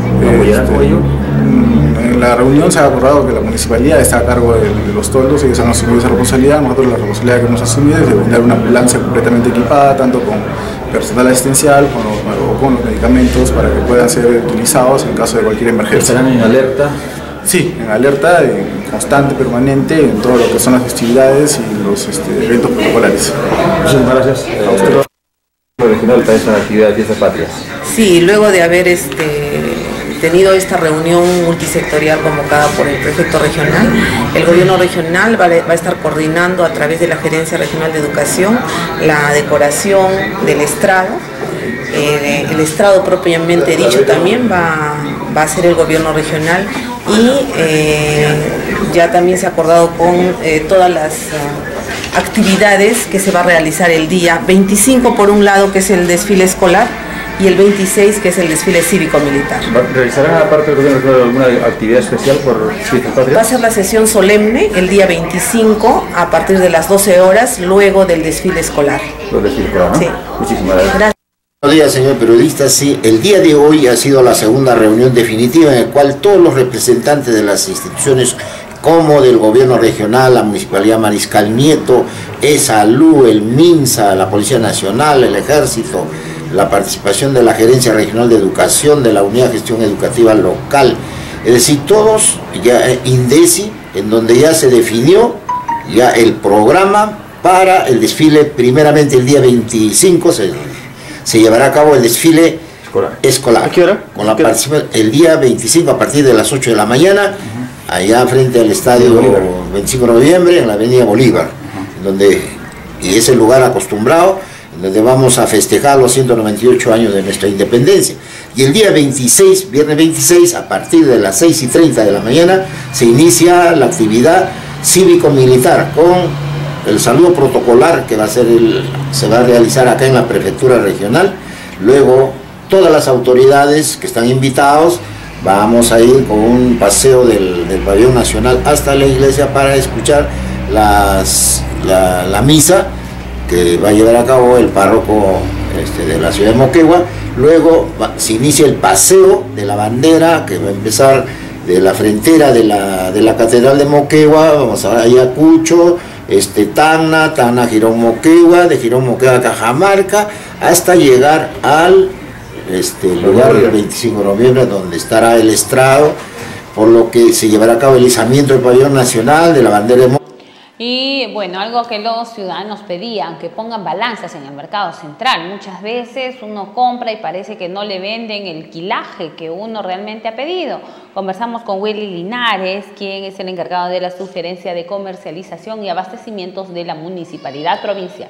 En la reunión se ha acordado que la municipalidad está a cargo de, de los toldos, ellos han asumido esa responsabilidad. Nosotros la responsabilidad que hemos asumido es de brindar una ambulancia completamente equipada, tanto con personal asistencial con los, o con los medicamentos para que puedan ser utilizados en caso de cualquier emergencia. ¿Estarán en alerta? Sí, en alerta, en constante, permanente, en todo lo que son las festividades y los este, eventos protocolares. Muchas gracias. A usted. Regional para esta actividad de Fiestas Patrias. Sí, luego de haber este, tenido esta reunión multisectorial convocada por el prefecto regional, el gobierno regional va a estar coordinando a través de la Gerencia Regional de Educación la decoración del estrado. Eh, el estrado propiamente dicho también va, va a ser el gobierno regional y eh, ya también se ha acordado con eh, todas las uh, actividades que se va a realizar el día veinticinco por un lado, que es el desfile escolar, y el veintiséis, que es el desfile cívico-militar. ¿Realizarán aparte del gobierno regional alguna actividad especial por Fiestas Patrias? Va a ser la sesión solemne el día veinticinco a partir de las doce horas, luego del desfile escolar. Lo desfile escolar, ¿no? Sí. Muchísimas gracias. Gracias. Buenos días, señor periodista. Sí, el día de hoy ha sido la segunda reunión definitiva en la cual todos los representantes de las instituciones como del gobierno regional, la Municipalidad Mariscal Nieto, ESALU, el MINSA, la Policía Nacional, el Ejército, la participación de la Gerencia Regional de Educación, de la Unidad de Gestión Educativa Local, es decir, todos, ya INDECI, en donde ya se definió ya el programa para el desfile. Primeramente el día veinticinco se, se llevará a cabo el desfile escolar. escolar. ¿A qué hora? Con la participación el día veinticinco a partir de las ocho de la mañana, uh-huh. allá frente al estadio veinticinco de noviembre, en la avenida Bolívar, uh-huh. donde, y es el lugar acostumbrado, donde vamos a festejar los ciento noventa y ocho años de nuestra independencia. Y el día veintiséis, viernes veintiséis, a partir de las seis y treinta de la mañana, se inicia la actividad cívico-militar con el saludo protocolar que va a ser el, se va a realizar acá en la prefectura regional. Luego todas las autoridades que están invitados vamos a ir con un paseo del, del pabellón nacional hasta la iglesia para escuchar las, la, la misa que va a llevar a cabo el párroco este, de la ciudad de Moquegua. Luego va, se inicia el paseo de la bandera que va a empezar de la frontera de la, de la catedral de Moquegua, vamos a Ayacucho, este, Tacna, Tacna, Girón Moquegua, de Girón Moquegua a Cajamarca, hasta llegar al este, lugar del veinticinco de noviembre, donde estará el estrado, por lo que se llevará a cabo el izamiento del pabellón nacional, de la bandera de Moquegua. Y bueno, algo que los ciudadanos pedían, que pongan balanzas en el mercado central. Muchas veces uno compra y parece que no le venden el quilaje que uno realmente ha pedido. Conversamos con Willy Linares, quien es el encargado de la sugerencia de comercialización y abastecimientos de la Municipalidad Provincial.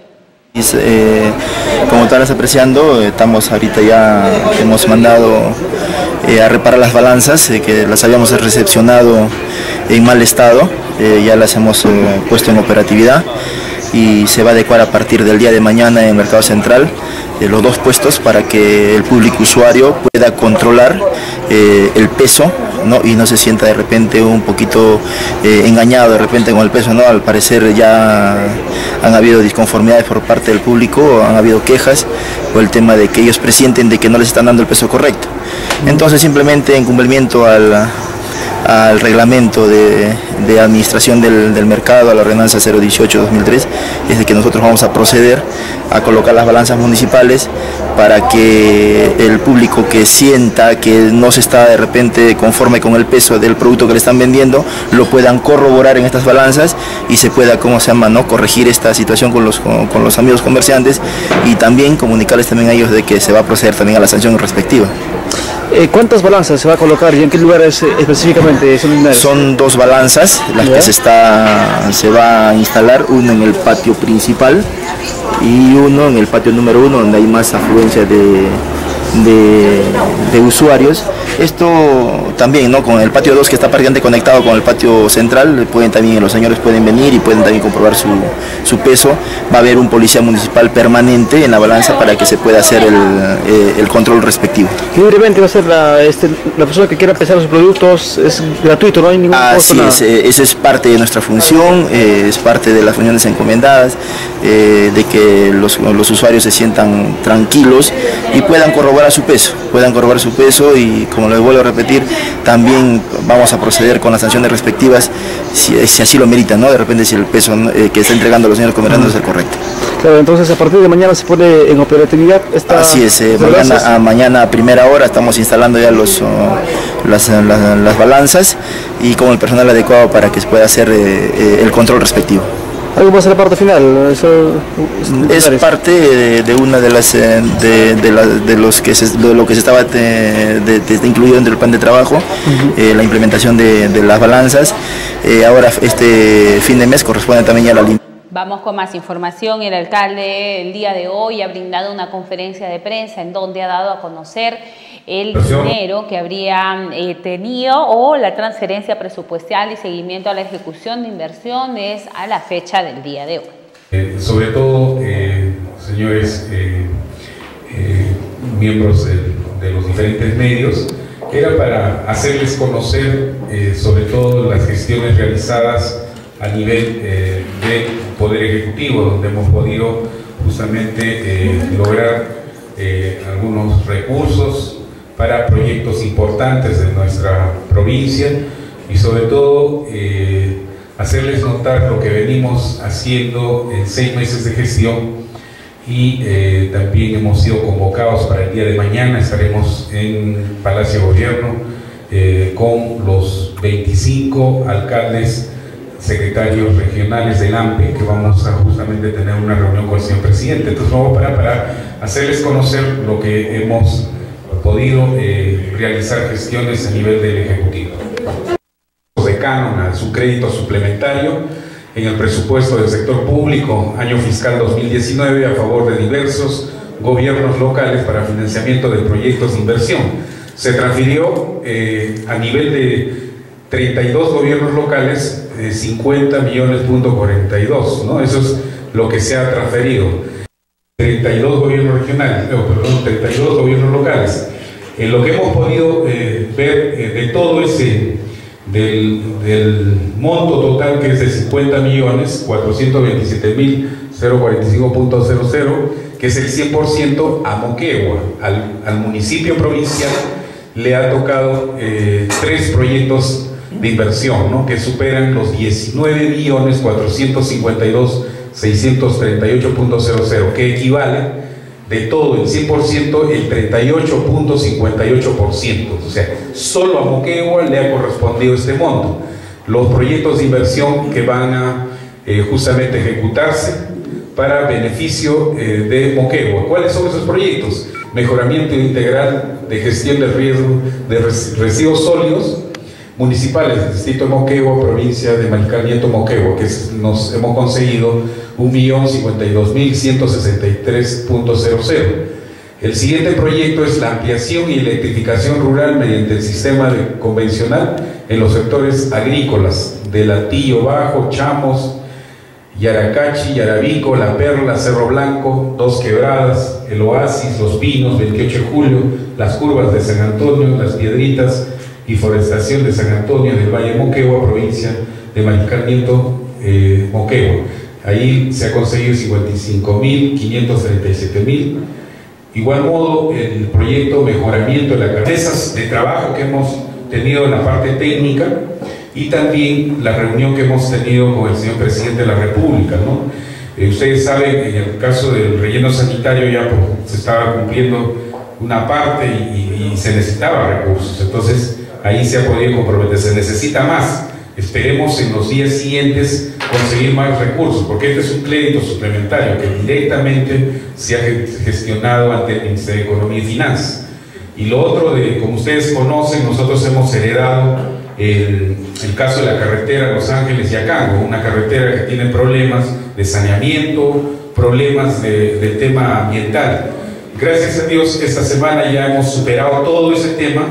Eh, como estarás apreciando, estamos ahorita ya, hemos mandado eh, a reparar las balanzas, eh, que las habíamos recepcionado en mal estado, eh, ya las hemos eh, puesto en operatividad y se va a adecuar a partir del día de mañana en el Mercado Central de los dos puestos para que el público usuario pueda controlar eh, el peso, ¿no? Y no se sienta de repente un poquito eh, engañado de repente con el peso, ¿no? Al parecer ya han habido disconformidades por parte del público, han habido quejas por el tema de que ellos presienten de que no les están dando el peso correcto. Entonces simplemente en cumplimiento al al reglamento de, de administración del, del mercado, a la ordenanza cero dieciocho dos mil tres, es de que nosotros vamos a proceder a colocar las balanzas municipales para que el público que sienta que no se está de repente conforme con el peso del producto que le están vendiendo, lo puedan corroborar en estas balanzas y se pueda, ¿cómo se llama?, ¿no?, corregir esta situación con los, con, con los amigos comerciantes, y también comunicarles también a ellos de que se va a proceder también a la sanción respectiva. Eh, ¿Cuántas balanzas se va a colocar y en qué lugares eh, específicamente son? Son dos balanzas las ¿Ya? que se, está, se va a instalar, uno en el patio principal y uno en el patio número uno, donde hay más afluencia de, de, de usuarios. Esto también, ¿no?, con el patio dos, que está prácticamente conectado con el patio central, pueden también, los señores pueden venir y pueden también comprobar su, su peso. Va a haber un policía municipal permanente en la balanza para que se pueda hacer el, eh, el control respectivo. Libremente va a ser la, este, la persona que quiera pesar sus productos, es gratuito, no hay ningún costo. Así es, eh, esa es parte de nuestra función, eh, es parte de las funciones encomendadas, eh, de que los, los usuarios se sientan tranquilos y puedan corroborar su peso, puedan corroborar su peso y, como les vuelvo a repetir, también vamos a proceder con las sanciones respectivas si, si así lo meritan, ¿no? De repente si el peso eh, que está entregando a los señores comerciantes es el correcto. Claro, entonces a partir de mañana se pone en operatividad esta... Así es, eh, mañana, a mañana a primera hora estamos instalando ya los, uh, las, las, las balanzas y con el personal adecuado para que se pueda hacer eh, eh, el control respectivo. ¿Algo más a la parte final? Eso, es parte de, de una de las de, de, la, de los que se, de lo que se estaba de, de, de, incluido dentro del plan de trabajo, uh-huh. eh, la implementación de, de las balanzas. Eh, ahora este fin de mes corresponde también ya a la línea. Vamos con más información. El alcalde el día de hoy ha brindado una conferencia de prensa en donde ha dado a conocer el dinero que habría eh, tenido o la transferencia presupuestal y seguimiento a la ejecución de inversiones a la fecha del día de hoy. Eh, sobre todo, eh, señores eh, eh, miembros de, de los diferentes medios, era para hacerles conocer eh, sobre todo las gestiones realizadas a nivel eh, del Poder Ejecutivo, donde hemos podido justamente eh, lograr eh, algunos recursos para proyectos importantes de nuestra provincia y sobre todo eh, hacerles notar lo que venimos haciendo en seis meses de gestión y eh, también hemos sido convocados para el día de mañana. Estaremos en Palacio de Gobierno eh, con los veinticinco alcaldes, secretarios regionales del A M P E, que vamos a justamente tener una reunión con el señor presidente. Entonces vamos para, para hacerles conocer lo que hemos podido eh, realizar gestiones a nivel del Ejecutivo. De canon a su crédito suplementario en el presupuesto del sector público año fiscal dos mil diecinueve a favor de diversos gobiernos locales para financiamiento de proyectos de inversión. Se transfirió eh, a nivel de treinta y dos gobiernos locales eh, cincuenta millones punto cuarenta y dos, ¿no? Eso es lo que se ha transferido. treinta y dos gobiernos regionales, no, perdón, treinta y dos gobiernos locales. En lo que hemos podido eh, ver eh, de todo ese, del, del monto total que es de cincuenta millones cuatrocientos veintisiete mil cuarenta y cinco punto cero cero, que es el cien por ciento a Moquegua, al, al municipio provincial le ha tocado eh, tres proyectos de inversión, ¿no?, que superan los diecinueve millones cuatrocientos cincuenta y dos mil seiscientos treinta y ocho punto cero cero, que equivale de todo el cien por ciento, el treinta y ocho punto cincuenta y ocho por ciento. O sea, solo a Moquegua le ha correspondido este monto. Los proyectos de inversión que van a eh, justamente ejecutarse para beneficio eh, de Moquegua. ¿Cuáles son esos proyectos? Mejoramiento integral de gestión de riesgo de res residuos sólidos municipales del distrito de Moquegua, provincia de Mariscal Nieto, Moquegua, que es, nos hemos conseguido un millón cincuenta y dos mil ciento sesenta y tres punto cero cero. El siguiente proyecto es la ampliación y electrificación rural mediante el sistema de, convencional en los sectores agrícolas de Latillo Bajo, Chamos, Yaracachi, Yarabico, La Perla, Cerro Blanco, Dos Quebradas, El Oasis, Los Pinos, veintiocho de julio, las curvas de San Antonio, Las Piedritas y Forestación de San Antonio del Valle Moquegua, provincia de Mariscal Nieto, eh, Moquegua. Ahí se ha conseguido cincuenta y cinco mil quinientos treinta y siete mil. Igual modo, el proyecto Mejoramiento de las cabezas de trabajo que hemos tenido en la parte técnica y también la reunión que hemos tenido con el señor Presidente de la República, ¿no? Eh, ustedes saben que en el caso del relleno sanitario ya pues, se estaba cumpliendo una parte y, y, y se necesitaba recursos, entonces ahí se ha podido comprometer, se necesita más. Esperemos en los días siguientes conseguir más recursos, porque este es un crédito suplementario que directamente se ha gestionado ante el Ministerio de Economía y Finanzas. Y lo otro, de, como ustedes conocen, nosotros hemos heredado el, el caso de la carretera Los Ángeles y Acango, una carretera que tiene problemas de saneamiento, problemas de, del tema ambiental. Gracias a Dios, esta semana ya hemos superado todo ese tema.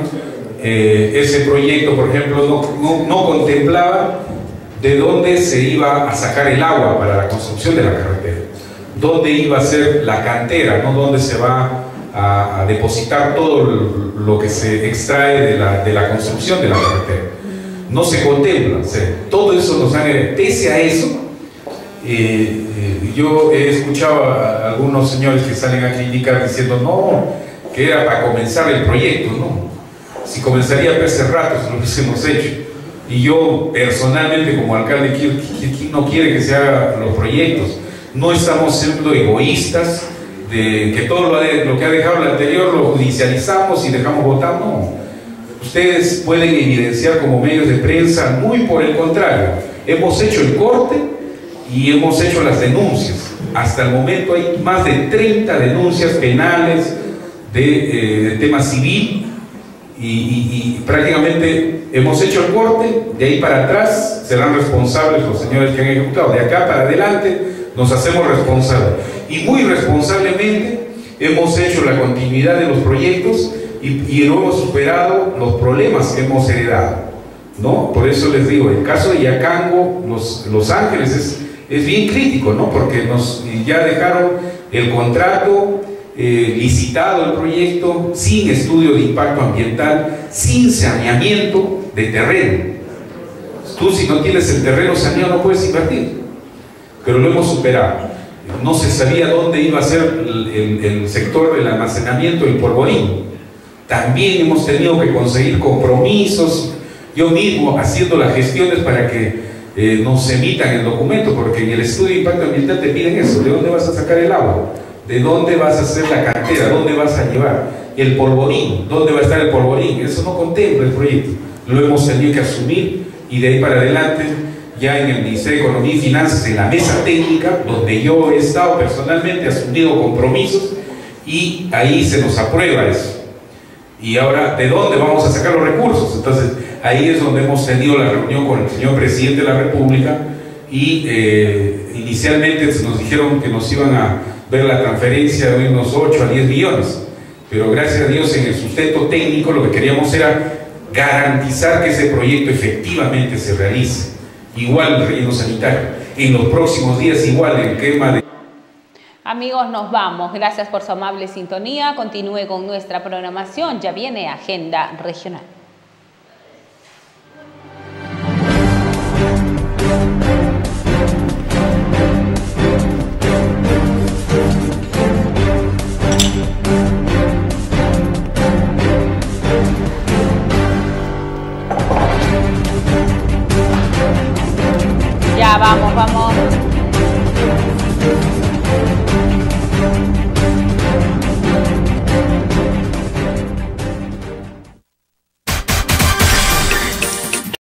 Eh, ese proyecto, por ejemplo, no, no, no contemplaba de dónde se iba a sacar el agua para la construcción de la carretera, dónde iba a ser la cantera, no dónde se va a, a depositar todo lo que se extrae de la, de la construcción de la carretera. No se contempla, o sea, todo eso nos han... Pese a eso, eh, eh, yo he escuchado a algunos señores que salen a criticar diciendo no, que era para comenzar el proyecto, no. Si comenzaría hace rato, es lo que hemos hecho. Y yo personalmente como alcalde, ¿quién no quiere que se hagan los proyectos? No estamos siendo egoístas de que todo lo, de, lo que ha dejado el anterior lo judicializamos y dejamos votar, no. Ustedes pueden evidenciar como medios de prensa, muy por el contrario, hemos hecho el corte y hemos hecho las denuncias. Hasta el momento hay más de treinta denuncias penales de, eh, de tema civil. Y, y, y prácticamente hemos hecho el corte, de ahí para atrás serán responsables los señores que han ejecutado, de acá para adelante nos hacemos responsables y muy responsablemente hemos hecho la continuidad de los proyectos y, y no hemos superado los problemas que hemos heredado, ¿no? Por eso les digo, el caso de Yacango, Los, los Ángeles es, es bien crítico, ¿no? Porque nos, ya dejaron el contrato Eh, licitado el proyecto sin estudio de impacto ambiental, sin saneamiento de terreno. Tú, si no tienes el terreno saneado, no puedes invertir, pero lo hemos superado. No se sabía dónde iba a ser el, el, el sector del almacenamiento del polvorín. También hemos tenido que conseguir compromisos, yo mismo haciendo las gestiones para que eh, nos emitan el documento, porque en el estudio de impacto ambiental te piden eso, ¿de dónde vas a sacar el agua? ¿De dónde vas a hacer la cantera? ¿Dónde vas a llevar? El polvorín, ¿dónde va a estar el polvorín? Eso no contempla el proyecto. Lo hemos tenido que asumir y de ahí para adelante, ya en el Ministerio de Economía y Finanzas, en la mesa técnica, donde yo he estado personalmente, asumido compromisos y ahí se nos aprueba eso. Y ahora, ¿de dónde vamos a sacar los recursos? Entonces, ahí es donde hemos tenido la reunión con el señor presidente de la República y eh, inicialmente nos dijeron que nos iban a ver la transferencia de unos ocho a diez millones, pero gracias a Dios en el sustento técnico lo que queríamos era garantizar que ese proyecto efectivamente se realice. Igual el relleno sanitario, en los próximos días igual el tema de... Amigos, nos vamos. Gracias por su amable sintonía. Continúe con nuestra programación. Ya viene Agenda Regional.